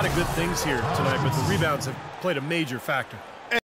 of good things here tonight, but the rebounds have played a major factor.